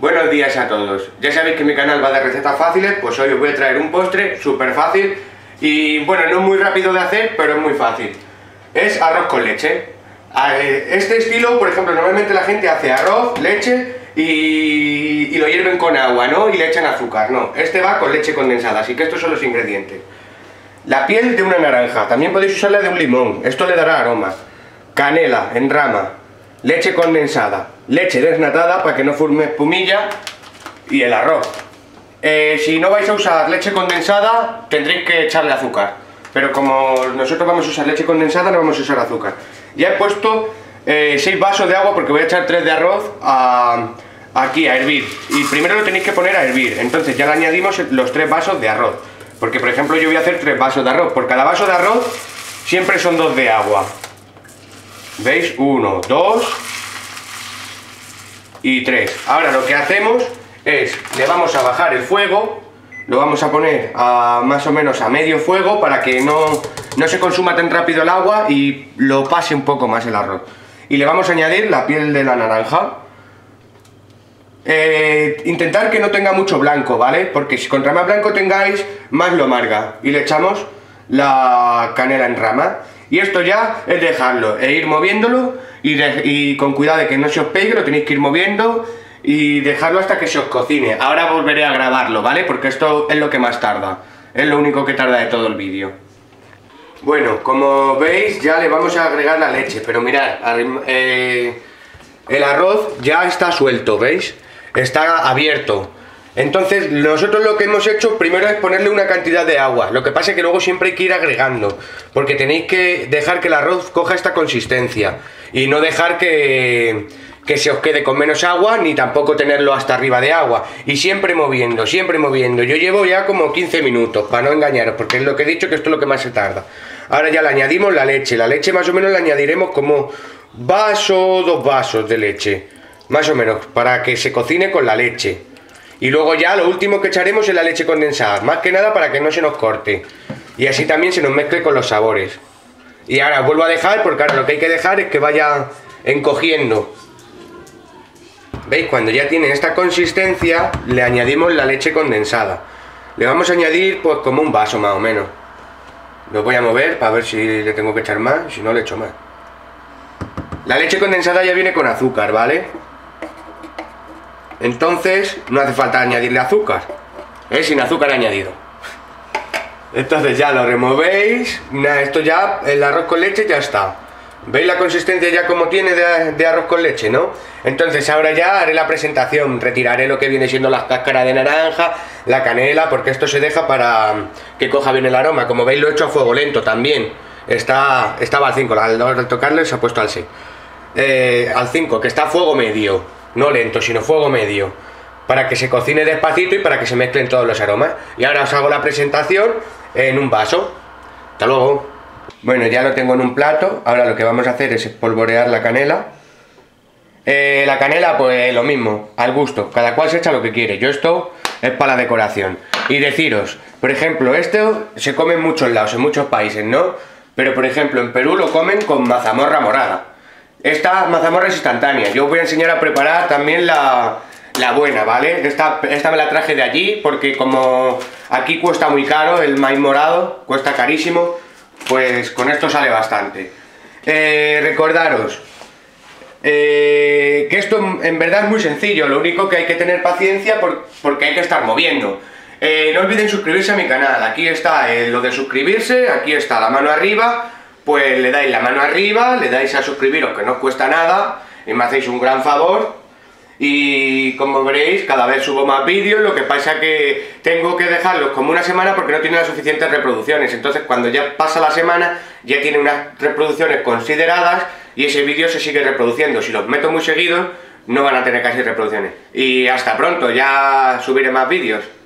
Buenos días a todos. Ya sabéis que mi canal va de recetas fáciles, pues hoy os voy a traer un postre súper fácil y bueno, no es muy rápido de hacer, pero es muy fácil. Es arroz con leche. Este estilo, por ejemplo, normalmente la gente hace arroz, leche y lo hierven con agua, ¿no? Y le echan azúcar, no. Este va con leche condensada, así que estos son los ingredientes. La piel de una naranja, también podéis usarla de un limón, esto le dará aroma. Canela en rama, leche condensada, leche desnatada para que no forme espumilla y el arroz. Si no vais a usar leche condensada tendréis que echarle azúcar, pero como nosotros vamos a usar leche condensada no vamos a usar azúcar. Ya he puesto 6 vasos de agua porque voy a echar 3 de arroz aquí a hervir, y primero lo tenéis que poner a hervir, entonces ya le añadimos los 3 vasos de arroz, porque por ejemplo yo voy a hacer 3 vasos de arroz, por cada vaso de arroz siempre son 2 de agua. ¿Veis? 1, 2 y 3. Ahora lo que hacemos es, le vamos a bajar el fuego, lo vamos a poner a más o menos a medio fuego para que no se consuma tan rápido el agua y lo pase un poco más el arroz. Y le vamos a añadir la piel de la naranja. Intentar que no tenga mucho blanco, ¿vale? Porque si contra más blanco tengáis, más lo amarga. Y le echamos la canela en rama. Y esto ya es dejarlo e ir moviéndolo y con cuidado de que no se os pegue, lo tenéis que ir moviendo y dejarlo hasta que se os cocine. Ahora volveré a grabarlo, ¿vale? Porque esto es lo que más tarda, es lo único que tarda de todo el vídeo. Bueno, como veis ya le vamos a agregar la leche, pero mirad, el arroz ya está suelto, ¿veis? Está abierto. Entonces nosotros lo que hemos hecho primero es ponerle una cantidad de agua. Lo que pasa es que luego siempre hay que ir agregando, porque tenéis que dejar que el arroz coja esta consistencia y no dejar que se os quede con menos agua, ni tampoco tenerlo hasta arriba de agua. Y siempre moviendo, siempre moviendo. Yo llevo ya como 15 minutos, para no engañaros, porque es lo que he dicho, que esto es lo que más se tarda. Ahora ya le añadimos la leche. La leche más o menos la añadiremos como vaso, 2 vasos de leche, más o menos, para que se cocine con la leche. Y luego ya lo último que echaremos es la leche condensada, más que nada para que no se nos corte. Y así también se nos mezcle con los sabores. Y ahora vuelvo a dejar, porque ahora lo que hay que dejar es que vaya encogiendo. ¿Veis? Cuando ya tiene esta consistencia, le añadimos la leche condensada. Le vamos a añadir pues como un vaso más o menos. Lo voy a mover para ver si le tengo que echar más, si no le echo más. La leche condensada ya viene con azúcar, ¿vale? Entonces no hace falta añadirle azúcar, sin azúcar añadido. Entonces ya lo removéis. Esto ya, el arroz con leche ya está. ¿Veis la consistencia ya como tiene de arroz con leche, no? Entonces ahora ya haré la presentación. Retiraré lo que viene siendo las cáscaras de naranja, la canela, porque esto se deja para que coja bien el aroma. Como veis lo he hecho a fuego lento también. Estaba al 5, al tocarle se ha puesto al 6. Al 5, que está a fuego medio. No lento, sino fuego medio, para que se cocine despacito y para que se mezclen todos los aromas. Y ahora os hago la presentación en un vaso. Hasta luego. Bueno, ya lo tengo en un plato. Ahora lo que vamos a hacer es espolvorear la canela. La canela pues lo mismo, al gusto, cada cual se echa lo que quiere. Yo esto es para la decoración. Y deciros, por ejemplo, esto se come en muchos lados, en muchos países, ¿no? Pero por ejemplo en Perú lo comen con mazamorra morada. Esta mazamorra es instantánea. Yo os voy a enseñar a preparar también la buena, ¿vale? Esta me la traje de allí porque como aquí cuesta muy caro, el maíz morado cuesta carísimo, pues con esto sale bastante. Recordaros que esto en verdad es muy sencillo, lo único que hay que tener paciencia porque hay que estar moviendo. No olviden suscribirse a mi canal, aquí está lo de suscribirse, aquí está la mano arriba. Pues le dais la mano arriba, le dais a suscribiros, que no os cuesta nada, y me hacéis un gran favor. Y como veréis, cada vez subo más vídeos, lo que pasa que tengo que dejarlos como una semana porque no tienen las suficientes reproducciones. Entonces cuando ya pasa la semana, ya tiene unas reproducciones consideradas y ese vídeo se sigue reproduciendo. Si los meto muy seguidos, no van a tener casi reproducciones. Y hasta pronto, ya subiré más vídeos.